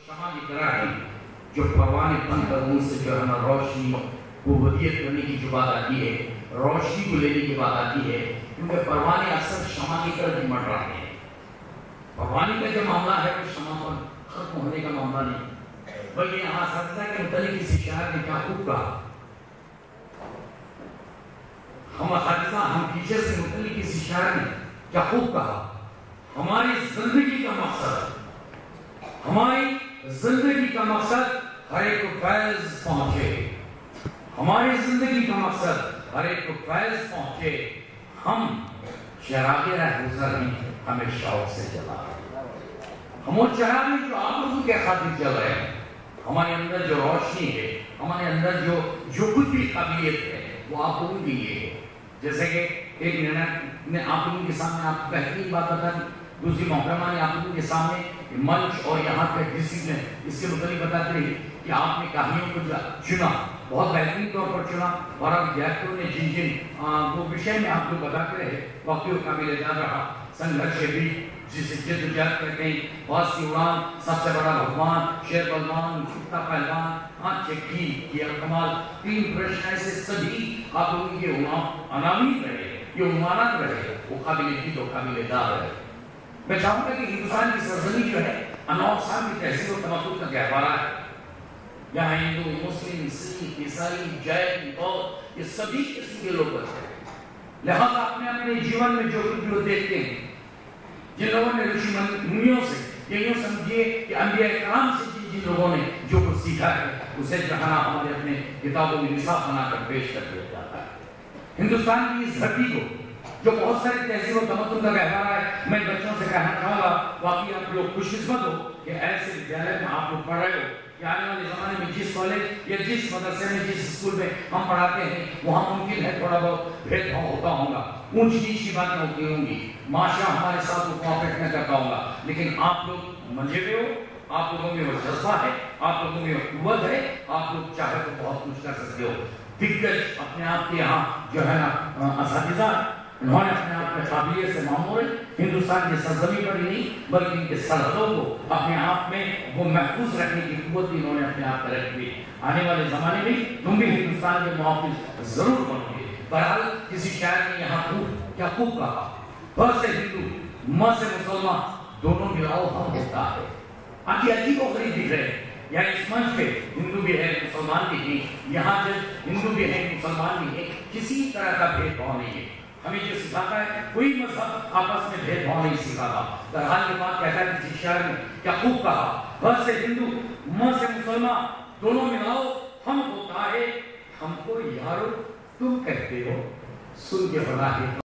शमा की तरह है जो परवाने बन कर उनसे जो है ना रोशनी को वदियत करने की जो बात आती है, रोशनी को लेने की बात आती है, क्योंकि परवाने अक्सर शमा की तरह मंडराते हैं। परवाने का जो मामला है वो शमा पर खत्म होने का मामला नहीं, बल्कि यहाँ सत्ता के मुतालिक किसी शायर ने क्या खूब कहा, हम टीचर से मुतालिक किसी शायर ने क्या खूब कहा, हमारी जिंदगी का मकसद हर एक को फैज पहुंचे, हमारी जिंदगी का मकसद हर एक को फैज पहुंचे, हम शराबे गुजर हैं हमें शौक से जला, हम वो चरागे जो आप लोगों के खातिर जल रहे हैं, हमारे अंदर जो रोशनी है, हमारे अंदर जो कुछ भी काबिलियत है वो आप लोगों के लिए है। जैसे कि एक निर्णय ने आप लोगों के सामने आप बेहतरीन बात बता दी, दूसरी मोहतरमा ने आप लोगों के सामने मंच और यहाँ पे डिसिप्लिन इसके मुताबिक बताते रही कि आपने कहानियों को चुना, बहुत बेहतरीन तौर पर चुना, और अब विद्यार्थियों ने जिन वो विषय में आप लोग बताते रहे वाकई काबिल जान रहा। संघर्ष भी जिसे जद्दोजहद कहते हैं, बहुत सी उड़ान, सबसे बड़ा भगवान, शेर बलवान, कुत्ता पहलवान, चक्की किया कमाल, 3 प्रश्न ऐसे सभी आप लोगों के अनामीत रहे, ये उन्मानत रहे, वो काबिल की तो काबिल दार रहे। मैं चाहूंगा कि हिंदुस्तान की सरजमी जो है अनौर साल की तहसील और तमक्कुल का गहवारा है। यहाँ हिंदू, मुस्लिम, सिख, ईसाई, जैन, बौद्ध, ये सभी किस्म के लोग बसते हैं। लिहाजा अपने जीवन में जो कुछ लोग देखते हैं, जिन लोगों ने ऋषि मुनियों से, ये यूं समझिए कि अंबिया कराम से जिन लोगों ने जो कुछ सीखा है, उसे जहां हमारे अपने किताबों में निसाब बनाकर पेश कर दिया जाता है। हिंदुस्तान की इस धरती को जो बहुत सारी तहसील और तमद्दुन का गहवारा है, मैं बच्चों से कहना चाहूंगा, वाकई आप लोग खुशकिस्मत हो कि ऐसे विद्यालय में आप लोग पढ़ रहे हो कि आने वाले जमाने में जिस कॉलेज या जिस मदरसे में, जिस स्कूल में हम पढ़ाते हैं, वहाँ मुमकिन है थोड़ा बहुत भेदभाव होता होगा, ऊंच नीच की बातें होती होंगी, माशरा हमारे साथ कोऑपरेट न करता होगा, लेकिन आप लोग मजे में हो, आप लोगों में वो जज्बा है, आप लोगों में वो कुव्वत है, आप लोग चाहे तो बहुत कुछ कर सकते हो। दिग्गज अपने आप के यहाँ जो है ना असातिज़ा, उन्होंने अपने आप में काबिलियत से मामूर हिंदुस्तान की सरजमी पर ही नहीं बल्कि इनके सरहदों को अपने आप में वो महफूज रखने की कुव्वत भी इन्होंने अपने आप में रखी। आने वाले जमाने में तुम भी हिंदुस्तान के मुहाफिज जरूर बनोगे। बहरहाल किसी शायर ने यहाँ क्या खूब कहा, ब से हिंदू, म से मुसलमान, दोनों मिलाओ हम होता है। आज ये अजीब और गरीब दिख रहे हैं, यहाँ इस मंच पे हिंदू भी है, मुसलमान भी है, यहाँ जब हिंदू भी है, मुसलमान भी है, किसी तरह का भेदभाव नहीं है। हमें जो सिखाता है, कोई मजहब आपस में भेदभाव नहीं सिखाता। बहरहाल ये बात कहता है कि शायर ने क्या खूब कहा, ब से हिंदू, म से मुसलमान, दोनों मिलाओ हम होता है, हमको यारो तुम कहते हो, सुन के बड़ा है।